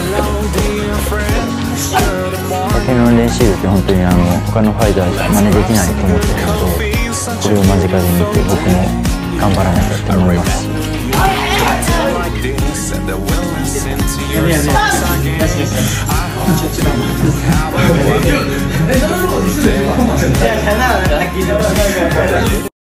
竹の練習って本当に他のファイターじゃ真似できないと思ってるので、それを間近で見て僕も頑張らなきゃと思います。